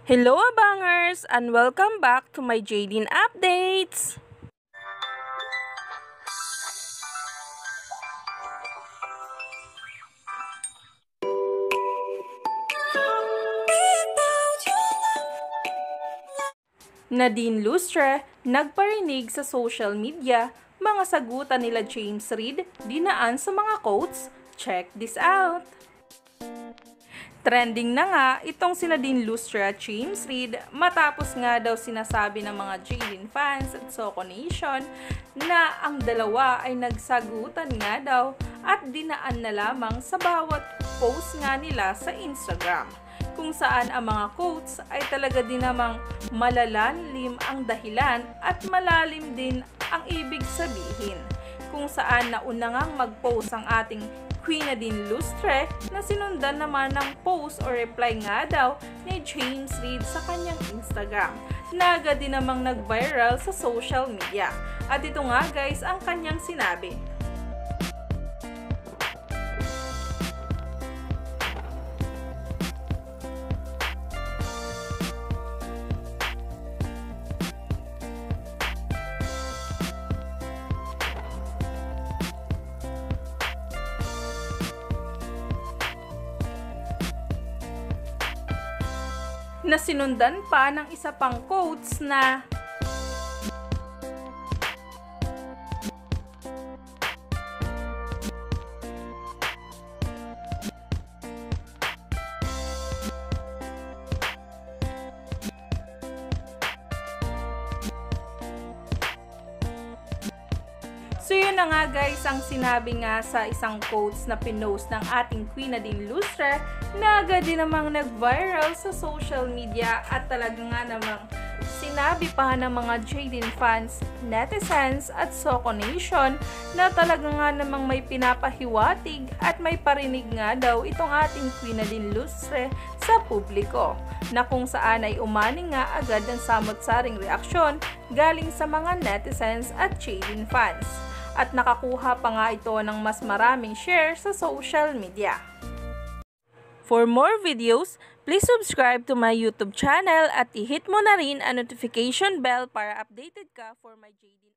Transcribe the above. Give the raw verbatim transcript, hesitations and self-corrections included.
Hello abangers and welcome back to my Jaylin Updates! Nadine Lustre nagparinig sa social media, mga sagutan nila James Reid dinaan sa mga quotes. Check this out! Trending na nga itong si Nadine Lustre at James Reid matapos nga daw sinasabi ng mga Jaylin fans at Soco Nation na ang dalawa ay nagsagutan nga daw at dinaan na lamang sa bawat post nga nila sa Instagram, kung saan ang mga quotes ay talaga din namang malalalim ang dahilan at malalim din ang ibig sabihin, kung saan nauna ngang mag-post ang ating Queen Nadine Lustre na sinundan naman ng post o reply nga daw ni James Reid sa kanyang Instagram na agad din namang nag-viral sa social media. At ito nga guys ang kanyang sinabi. Na sinundan pa ng isa pang quotes na So yun na nga guys ang sinabi nga sa isang quotes na pinost ng ating Queen Nadine Lustre na agad din namang nag-viral sa social media at talaga nga namang sinabi pa ng mga Jaylin fans, netizens at Soco Nation na talaga nga namang may pinapahiwatig at may parinig nga daw itong ating Queen Nadine Lustre sa publiko, na kung saan ay umani nga agad ng samot-saring reaksyon galing sa mga netizens at Jaylin fans. At nakakuha pa nga ito ng mas maraming share sa social media. For more videos, please subscribe to my YouTube channel at i-hit mo na rin ang notification bell para updated ka for my J D